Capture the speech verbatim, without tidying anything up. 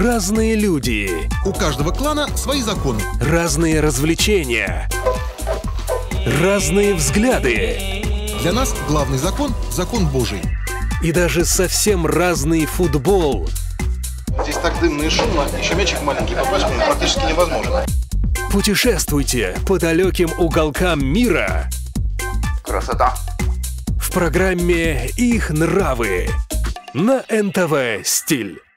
Разные люди. У каждого клана свои законы. Разные развлечения. Разные взгляды. Для нас главный закон – закон Божий. И даже совсем разный футбол. Здесь так дымно и шумно, еще мячик маленький, попасть в него практически невозможно. Путешествуйте по далеким уголкам мира. Красота! В программе «Их нравы» на эн тэ вэ «Стиль».